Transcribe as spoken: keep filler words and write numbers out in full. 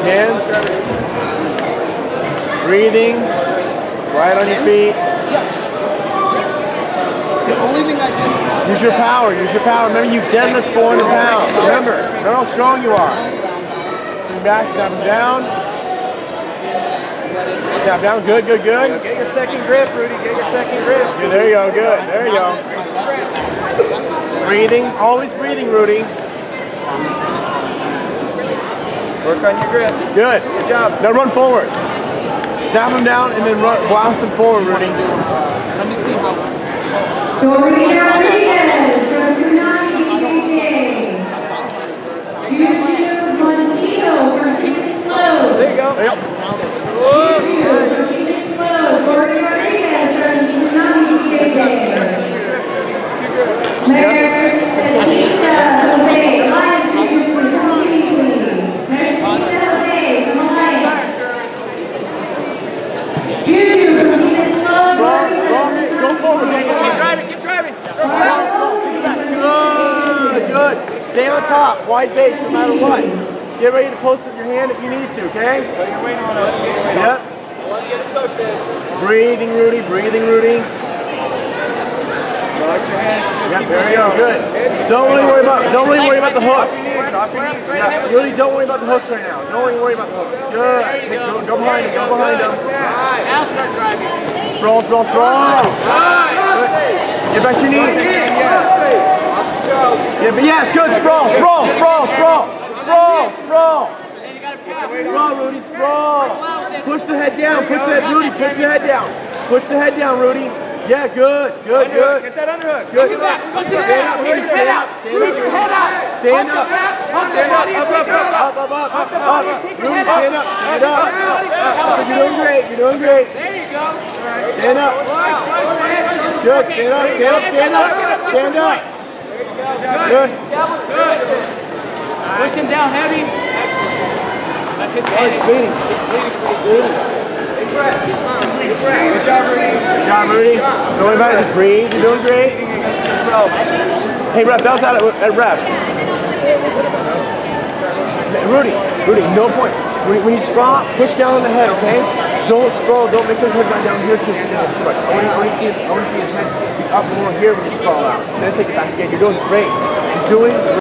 Hands. Breathing. Right on your feet. The only thing I did. Use your power. Use your power. Remember, you've deadlift four hundred pounds. Remember. Remember how strong you are. Bring back. Snap them down. Snap down. Good, good, good. Get your second grip, Rudy. Get your second grip. Good, there you go. Good. There you go. Breathing. Always breathing, Rudy. Work on your grips. Good. Good job. Now run forward. Snap them down and then run, blast them forward, Rudy. Let me see how. Doreen Rodriguez from Tsunami B J J. Juju Montino from Phoenix Slow. There you go. There you go. Juju from Phoenix Slow. Doreen Rodriguez from Tsunami B J J. There's Anita Jose. Live Juju from City, please. There's Anita Jose from Alliance. Juju from Phoenix Slow. Strong, strong. Go forward. Go Keep forward. driving, keep driving. Good, good. Stay on top. Wide base no matter what. Get ready to post with your hand if you need to, okay? Put your weight on it. Yep. Get it soaked in. Breathing, Rudy. Breathing, Rudy. Relax your hands. Just Yep, keep there you going. go. Good. Don't really worry about. Don't really worry about the hooks. Drop your knees. Yeah, really don't worry about the hooks right now. Don't really worry about the hooks. Good. Hey, go, go behind him. Go behind him. Now start driving. Sprawl, sprawl, sprawl. Good. Get back to your knees. Yeah, but yes, good. Sprawl, sprawl, sprawl, sprawl, sprawl, sprawl. Sprawl, Rudy, sprawl. Push the head down. Push the head, Rudy. Push the head down. Push the head down, Rudy. Yeah, good, good, good. Get that underhook. Good. Stand up, Rudy. Stand up. Stand up, Rudy. Stand up. Stand up. Up, up, up, up, up, up, up, up. Rudy, stand up. Stand up. So you're doing great. You're doing great. There you go. Stand up. Good. Stand up. Stand up. Stand up. Stand up. Good. Good. Push him down heavy. Excellent. Bleeding. Bleeding. Good job, Rudy. Good job, Rudy. Don't worry about it. Just breathe. You're doing great. Against yourself. Hey, ref. Bounce out at, at ref. Rudy. Rudy. No point. Rudy, when you sprawl, push down on the head. Okay. Don't sprawl. Don't make sure his head's not down here too, too much. I want to see. I want to see his head be up more here when you sprawl out. And then take it back again. You're doing great. You're doing.